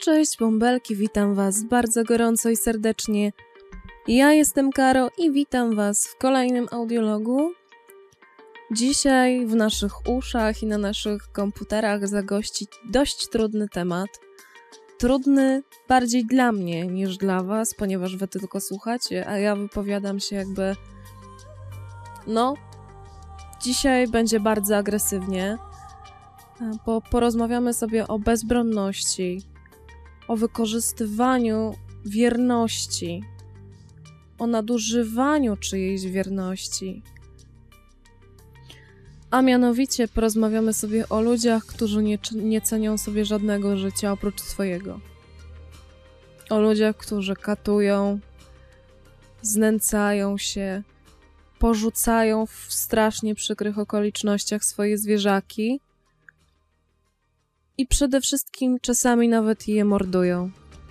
Cześć bąbelki, witam was bardzo gorąco i serdecznie. Ja jestem Karo i witam was w kolejnym audiologu. Dzisiaj w naszych uszach i na naszych komputerach zagości dość trudny temat. Trudny bardziej dla mnie niż dla was, ponieważ wy tylko słuchacie, a ja wypowiadam się jakby... dzisiaj będzie bardzo agresywnie, bo porozmawiamy sobie o bezbronności, o wykorzystywaniu wierności, o nadużywaniu czyjejś wierności. A mianowicie porozmawiamy sobie o ludziach, którzy nie cenią sobie żadnego życia oprócz swojego. O ludziach, którzy katują, znęcają się, porzucają w strasznie przykrych okolicznościach swoje zwierzaki i przede wszystkim czasami nawet je mordują.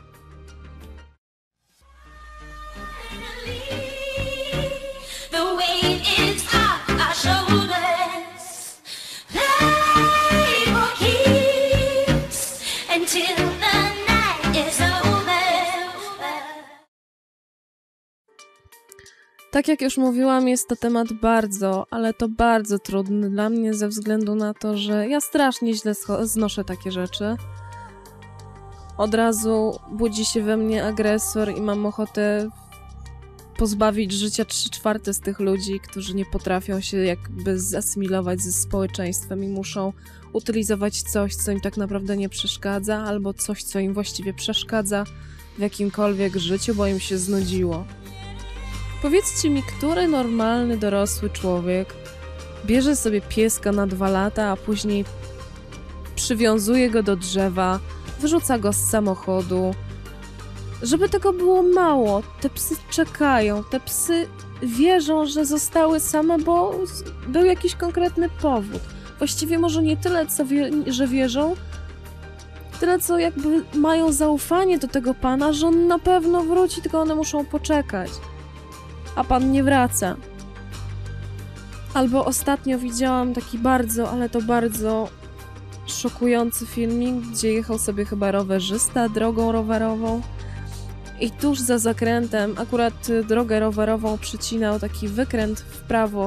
Tak jak już mówiłam, jest to temat bardzo, ale to bardzo trudny dla mnie ze względu na to, że ja strasznie źle znoszę takie rzeczy. Od razu budzi się we mnie agresor i mam ochotę pozbawić życia 3/4 z tych ludzi, którzy nie potrafią się jakby zasymilować ze społeczeństwem i muszą utylizować coś, co im tak naprawdę nie przeszkadza, albo coś, co im właściwie przeszkadza w jakimkolwiek życiu, bo im się znudziło. Powiedzcie mi, który normalny, dorosły człowiek bierze sobie pieska na 2 lata, a później przywiązuje go do drzewa, wyrzuca go z samochodu. Żeby tego było mało, te psy czekają, te psy wierzą, że zostały same, bo był jakiś konkretny powód. Właściwie może nie tyle, że wierzą, tyle co jakby mają zaufanie do tego pana, że on na pewno wróci, tylko one muszą poczekać. A pan nie wraca. Albo ostatnio widziałam taki bardzo, ale to bardzo szokujący filmik, gdzie jechał sobie chyba rowerzysta drogą rowerową i tuż za zakrętem, akurat drogę rowerową przecinał taki wykręt w prawo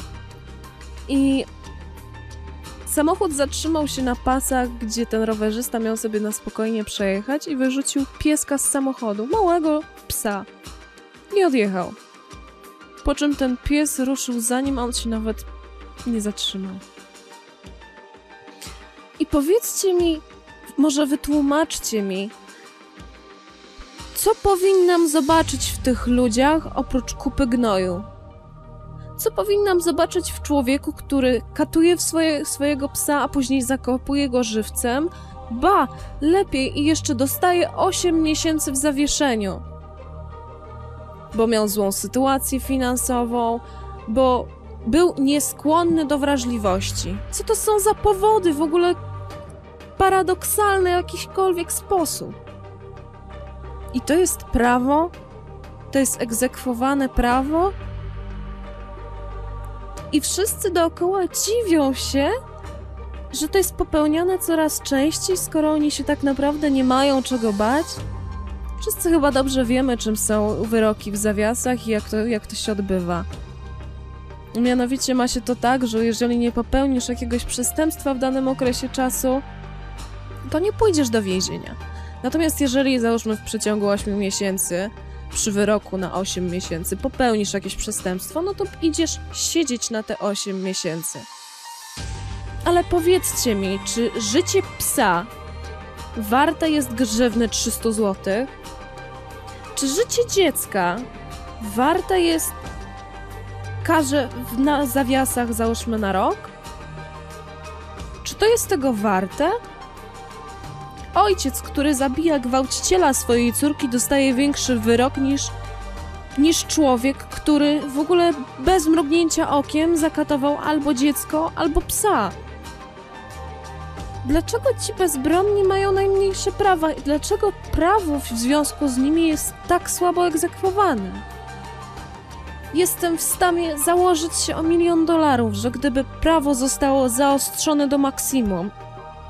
i samochód zatrzymał się na pasach, gdzie ten rowerzysta miał sobie na spokojnie przejechać i wyrzucił pieska z samochodu, małego psa. I odjechał. Po czym ten pies ruszył za nim, a on się nawet nie zatrzymał. I powiedzcie mi, może wytłumaczcie mi, co powinnam zobaczyć w tych ludziach oprócz kupy gnoju? Co powinnam zobaczyć w człowieku, który katuje swojego psa, a później zakopuje go żywcem? Ba, lepiej i jeszcze dostaje 8 miesięcy w zawieszeniu. Bo miał złą sytuację finansową, bo był nieskłonny do wrażliwości. Co to są za powody w ogóle paradoksalne w jakikolwiek sposób? I to jest prawo? To jest egzekwowane prawo? I wszyscy dookoła dziwią się, że to jest popełniane coraz częściej, skoro oni się tak naprawdę nie mają czego bać. Wszyscy chyba dobrze wiemy, czym są wyroki w zawiasach i jak to się odbywa. Mianowicie ma się to tak, że jeżeli nie popełnisz jakiegoś przestępstwa w danym okresie czasu, to nie pójdziesz do więzienia. Natomiast jeżeli, załóżmy, w przeciągu 8 miesięcy, przy wyroku na 8 miesięcy, popełnisz jakieś przestępstwo, no to idziesz siedzieć na te 8 miesięcy. Ale powiedzcie mi, czy życie psa warte jest grzywny 300 zł? Czy życie dziecka warte jest karze na zawiasach, załóżmy, na rok? Czy to jest tego warte? Ojciec, który zabija gwałciciela swojej córki, dostaje większy wyrok niż człowiek, który w ogóle bez mrugnięcia okiem zakatował albo dziecko, albo psa. Dlaczego ci bezbronni mają najmniejsze prawa i dlaczego prawo w związku z nimi jest tak słabo egzekwowane? Jestem w stanie założyć się o $1 000 000, że gdyby prawo zostało zaostrzone do maksimum,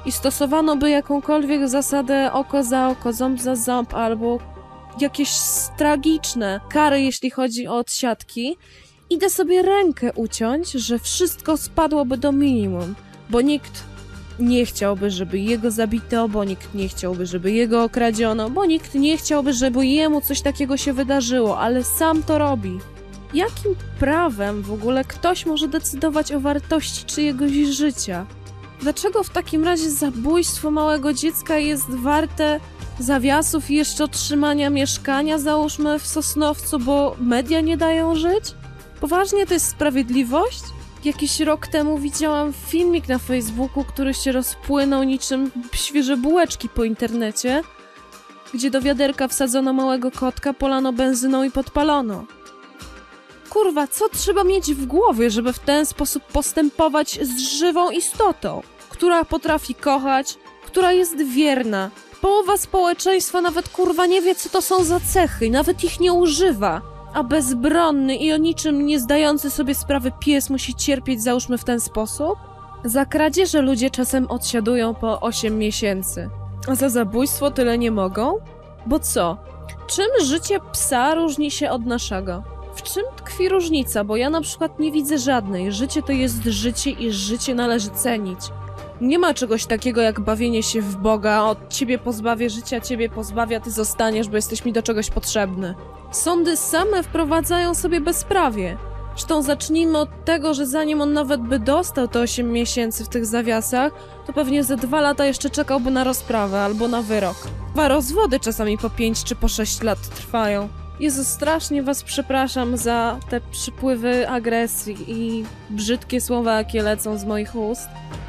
i stosowano by jakąkolwiek zasadę oko za oko, ząb za ząb, albo jakieś tragiczne kary, jeśli chodzi o odsiadki, idę sobie rękę uciąć, że wszystko spadłoby do minimum, bo nikt nie chciałby, żeby jego zabito, bo nikt nie chciałby, żeby jego okradziono, bo nikt nie chciałby, żeby jemu coś takiego się wydarzyło, ale sam to robi. Jakim prawem w ogóle ktoś może decydować o wartości czyjegoś życia? Dlaczego w takim razie zabójstwo małego dziecka jest warte zawiasów i jeszcze otrzymania mieszkania, załóżmy, w Sosnowcu, bo media nie dają żyć? Poważnie to jest sprawiedliwość? Jakiś rok temu widziałam filmik na Facebooku, który się rozpłynął niczym świeże bułeczki po internecie, gdzie do wiaderka wsadzono małego kotka, polano benzyną i podpalono. Kurwa, co trzeba mieć w głowie, żeby w ten sposób postępować z żywą istotą, która potrafi kochać, która jest wierna. Połowa społeczeństwa nawet kurwa nie wie, co to są za cechy, nawet ich nie używa. A bezbronny i o niczym nie zdający sobie sprawy pies musi cierpieć, załóżmy, w ten sposób? Za kradzieże ludzie czasem odsiadują po 8 miesięcy. A za zabójstwo tyle nie mogą? Bo co? Czym życie psa różni się od naszego? W czym tkwi różnica? Bo ja na przykład nie widzę żadnej. Życie to jest życie i życie należy cenić. Nie ma czegoś takiego jak bawienie się w Boga, od ciebie pozbawię życia, ciebie pozbawia, ty zostaniesz, bo jesteś mi do czegoś potrzebny. Sądy same wprowadzają sobie bezprawie. Zresztą zacznijmy od tego, że zanim on nawet by dostał te 8 miesięcy w tych zawiasach, to pewnie ze 2 lata jeszcze czekałby na rozprawę albo na wyrok. Rozwody czasami po 5 czy po 6 lat trwają. Jezu, strasznie was przepraszam za te przypływy agresji i brzydkie słowa, jakie lecą z moich ust.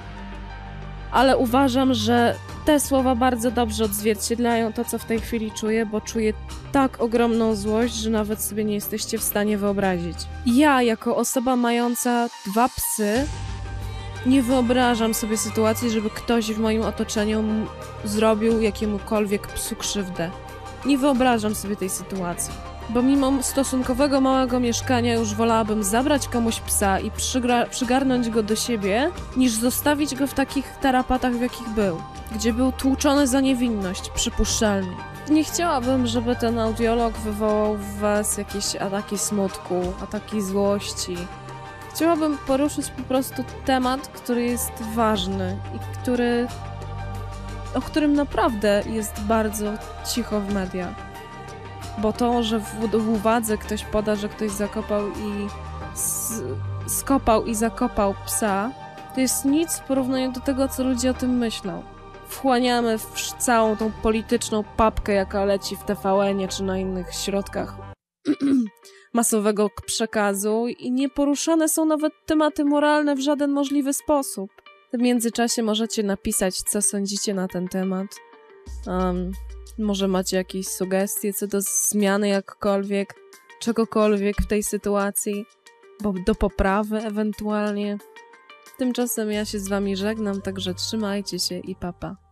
Ale uważam, że te słowa bardzo dobrze odzwierciedlają to, co w tej chwili czuję, bo czuję tak ogromną złość, że nawet sobie nie jesteście w stanie wyobrazić. Ja, jako osoba mająca 2 psy, nie wyobrażam sobie sytuacji, żeby ktoś w moim otoczeniu zrobił jakiemukolwiek psu krzywdę. Nie wyobrażam sobie tej sytuacji. Bo mimo stosunkowego małego mieszkania już wolałabym zabrać komuś psa i przygarnąć go do siebie, niż zostawić go w takich tarapatach, w jakich był. Gdzie był tłuczony za niewinność, przypuszczalnie. Nie chciałabym, żeby ten audiolog wywołał w was jakieś ataki smutku, ataki złości. Chciałabym poruszyć po prostu temat, który jest ważny i o którym naprawdę jest bardzo cicho w mediach. Bo to, że w uwadze ktoś poda, że ktoś skopał i zakopał psa, to jest nic w porównaniu do tego, co ludzie o tym myślą. Wchłaniamy całą tą polityczną papkę, jaka leci w TVN-ie czy na innych środkach masowego przekazu i nie poruszane są nawet tematy moralne w żaden możliwy sposób. W międzyczasie możecie napisać, co sądzicie na ten temat. Może macie jakieś sugestie co do zmiany jakkolwiek, czegokolwiek w tej sytuacji, bo do poprawy ewentualnie. Tymczasem ja się z wami żegnam, także trzymajcie się i pa pa.